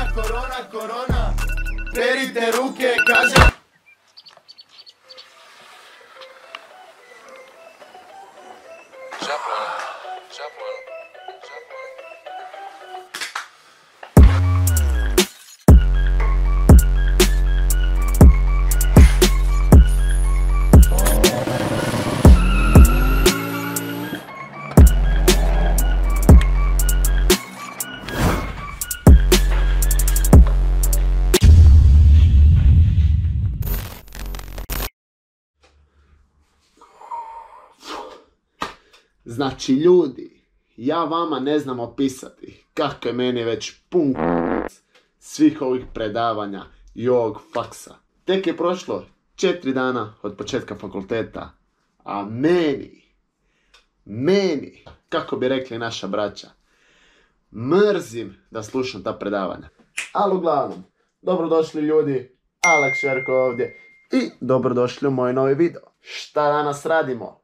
korona, perite ruke, kaže. Znači ljudi, ja vama ne znam opisati kako je meni već pun svih ovih predavanja i ovog faksa. Tek je prošlo 4 dana od početka fakulteta, a meni, kako bi rekli naša braća, mrzim da slušam ta predavanja. Ali uglavnom, dobrodošli ljudi, Alex Šverko ovdje i dobrodošli u moj novi video. Šta danas radimo?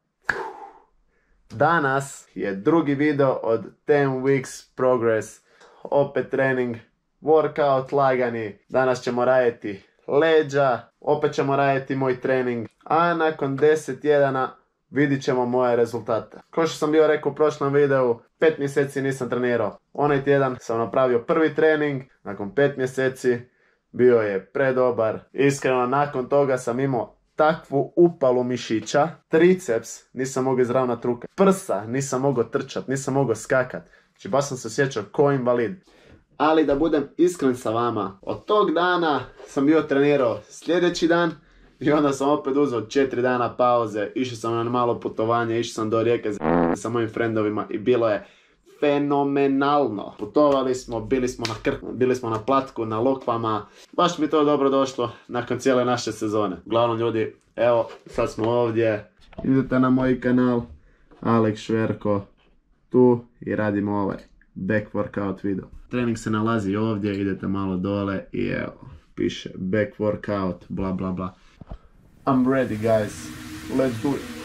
Danas je drugi video od 10 weeks progress, opet trening, workout lagani. Danas ćemo raditi leđa, opet ćemo raditi moj trening, a nakon 10 tjedana vidit ćemo moje rezultate. Kao što sam bio rekao u prošlom videu, 5 mjeseci nisam trenirao. Onaj tjedan sam napravio prvi trening, nakon 5 mjeseci bio je predobar. Iskreno, nakon toga sam imao takvu upalu mišića, triceps nisam mogao izravnat ruke, prsa nisam mogao trčat, nisam mogao skakat. Znači baš sam se osjećao ko invalid. Ali da budem iskren sa vama, od tog dana sam bio trenirao sljedeći dan i onda sam opet uzeo 4 dana pauze, išao sam na malo putovanje, išao sam do Rijeke sa mojim frendovima i bilo je fenomenalno. Putovali smo, bili smo na Krku, bili smo na Platku, na Lokvama. Baš mi to dobro došlo nakon cijele naše sezone. Uglavnom ljudi, evo, sad smo ovdje. Idete na moj kanal, Alex Šverko, tu i radimo ovaj back workout video. Trening se nalazi ovdje, idete malo dole i evo, piše back workout, bla bla bla. I'm ready guys, let's do it.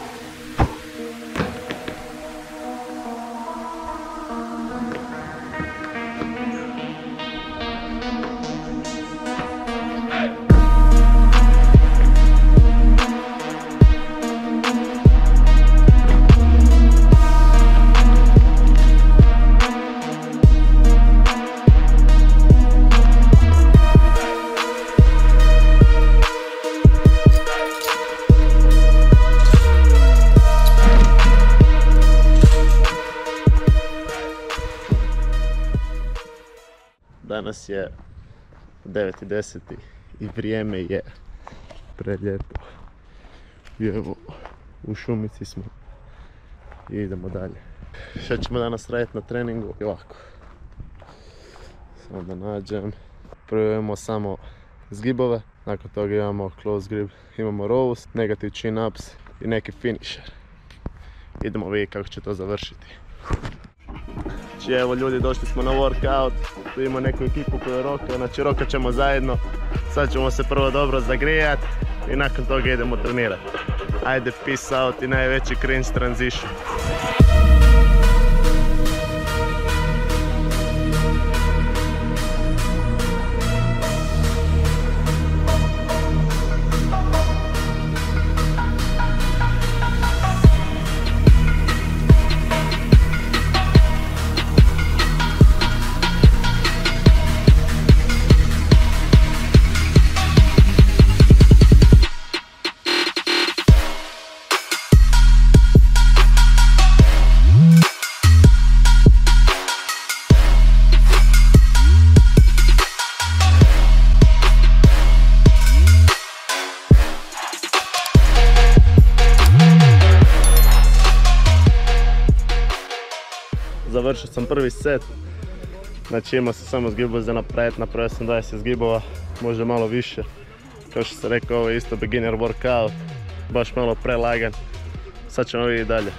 Danas je 9.10. i vrijeme je prelijepo. I evo, u šumici smo i idemo dalje. Šta ćemo danas raditi na treningu? I ovako. Samo da nađem. Prvo imamo samo zgibove, nakon toga imamo close grip, imamo rows, negative chin ups i neki finisher. Idemo vidjeti kako će to završiti. Znači evo ljudi, došli smo na workout, tu imamo neku ekipu koju je rokao, znači rokat ćemo zajedno. Sad ćemo se prvo dobro zagrijat i nakon toga idemo trenirati. Ajde, peace out i najveći cringe transition. Završio sam prvi set, znači imao sam samo zgibove za napraviti, napravio sam 20 zgibova, možda malo više. Kao što sam rekao, ovo je isto beginner workout, baš malo prelagan. Sad ćemo vidjeti dalje.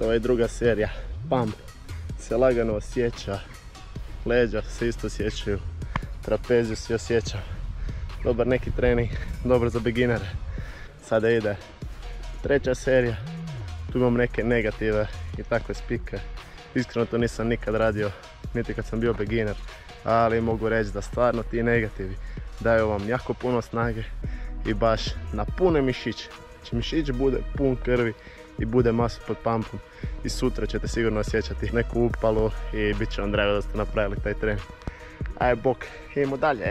gotova je druga serija. Pump se lagano osjeća, leđa se isto osjećaju, trapeziju se osjeća. Dobar neki trening, dobro za beginnere. Sada ide treća serija, tu imam neke negative i takve spike. Iskreno to nisam nikad radio, niti kad sam bio beginner, ali mogu reći da stvarno ti negativi daju vam jako puno snage i baš na pune mišiće. Znači mišić bude pun krvi i bude masu pod pumpom i sutra ćete sigurno osjećati neku upalu i bit će vam drago da ste napravili taj trening. Ajde bok, idemo dalje.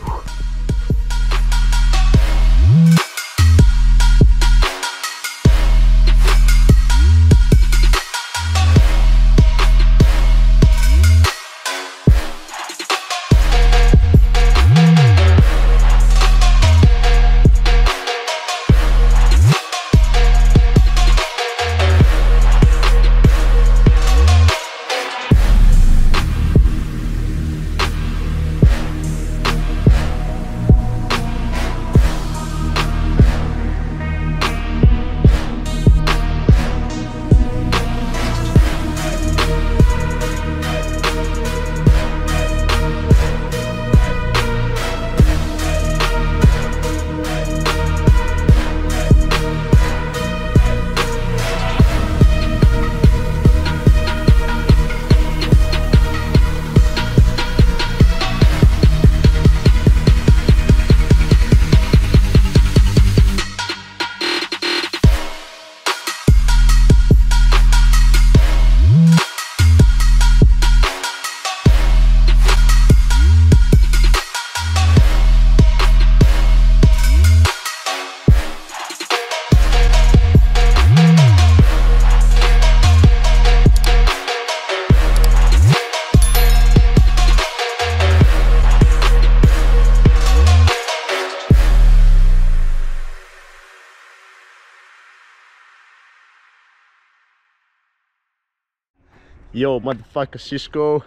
Yo, motherfucker, Šiško.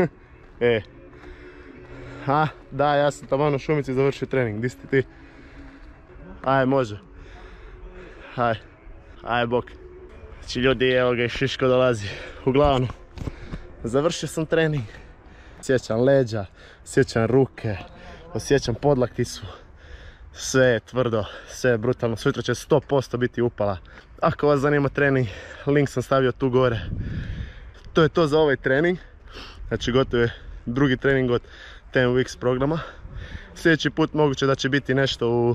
Da, ja sam tamo u šumici završio trening, gdje si ti? Aj, može. Aj, bok. Znači ljudi, evo ga i Šiško dolazi. Uglavnom, završio sam trening. Osjećam leđa, osjećam ruke, osjećam podlakticu. Sve je tvrdo, sve je brutalno. Sutra će 100% biti upala. Ako vas zanima trening, link sam stavio tu gore. To je to za ovaj trening. Znači gotov je drugi trening od 10 Weeks programa. Sljedeći put moguće da će biti nešto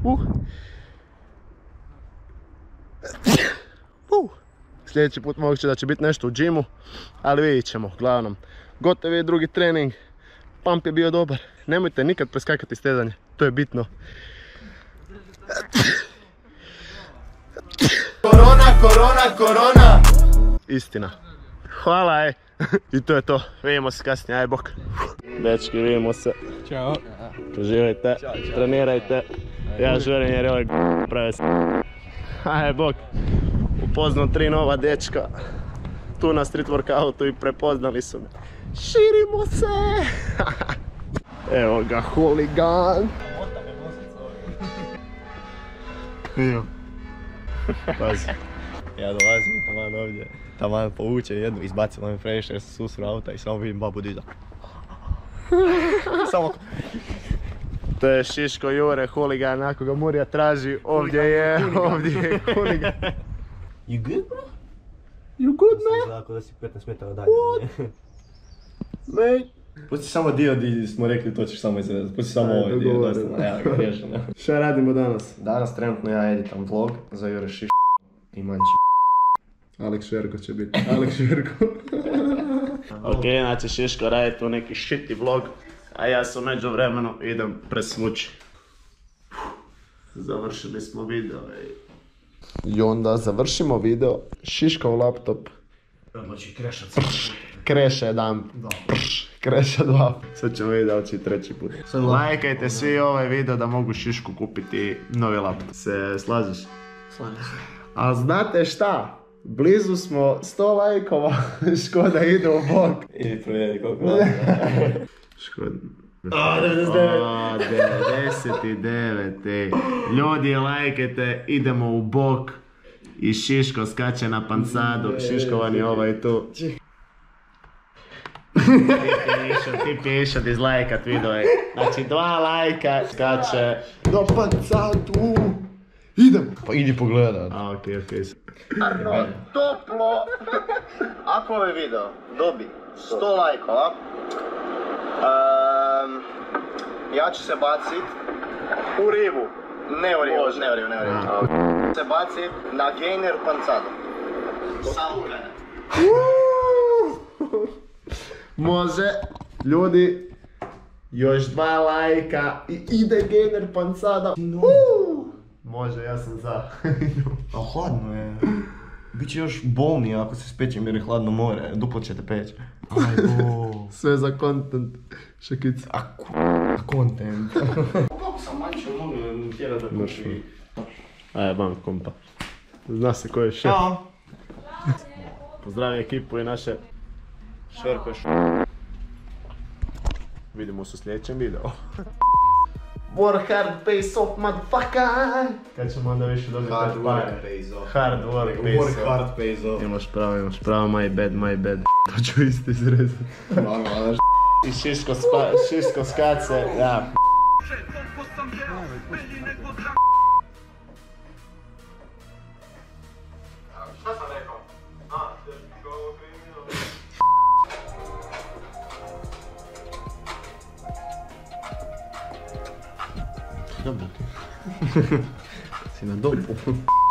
Sljedeći put moguće da će biti nešto u džimu, ali vidjet ćemo. Uglavnom, gotov je drugi trening. Pump je bio dobar. Nemojte nikad preskakati stezanje, to je bitno. Korona. Istina. Hvala, I to je to. Vidimo se kasnije, aj bok. Dečki, vidimo se. Ćao. Uživajte, trenirajte. Ja žurim jer je ovaj pravi se. Aj bok. Upoznam 3 nova dečka. Tu na street workoutu i prepoznali su me. Širimo se! Evo ga, huligan. Pazi. Ja dolazim taman ovdje, taman povuče jednu, izbacila me previše jer sam susro auta i samo vidim babu diza. Samo... To je Šiško Jure, huligan, ako ga Murija traži, ovdje je huligan. You good, bro? You good, man? Znako da si 15 metara dalje. What? Mate? Pusti samo dio di smo rekli, to ćeš samo izredati. Pusti samo ovaj dio, dosta, ja ga riješim. Šta radimo danas? Danas trenutno ja editam vlog za Jure Šiš i Manči. Alex Šverko će biti. Alex Šverko. Ok, znači Šiško radi tu neki shitty vlog, a ja sam među vremenu idem presmući. Završili smo video i onda završimo video. Šiškov laptop. Znači krešat Kreše jedan. Kreše dva. Sad ćemo vidjeti da li će treći put. Lajkajte svi ovaj video da mogu Šišku kupiti novi laptop. Se slažeš? Slažem se. A znate šta? Blizu smo 100 lajkova. Škoda ide u bok. Idi provjeri koliko lajkova. Škoda. 99. 99. Ljudi, lajkajte, idemo u bok. I Šiško skače na pancadu, Šiškovan je ovaj tu. Tip je išao dizlajkat video je. Znači 2 lajka, skače. Na pancadu! Idem! Pa idi pogledat. A okej. Toplo! Ako ovaj video dobi 100 lajkova, ja ću se bacit u rivu. Ne u rivu. Se bacit na gainer pancado. Samo gledaj. Može, ljudi, još 2 lajka i ide gainer pancada. Može, ja sam za. A hladno je. Biće još bolnije ako se spećem jer je hladno more, duplo ćete peći. Ajbo. Sve za content, šakica. Content. Kako sam manče mogu tjerat da kuši. Ajde, ban kompa. Zna se ko je šef. Ćao. Pozdravi ekipu i naše šerpeš. Vidimo se u sljedećem videu. Work hard, pays off, motherfucker! Kad ćemo onda više dobiti pare? Hard work pays off. Imaš pravo, my bad. To ću isto izrezati. I Šiško skace, ja. Šta sam rekao? Dobro ti. Si na dobu.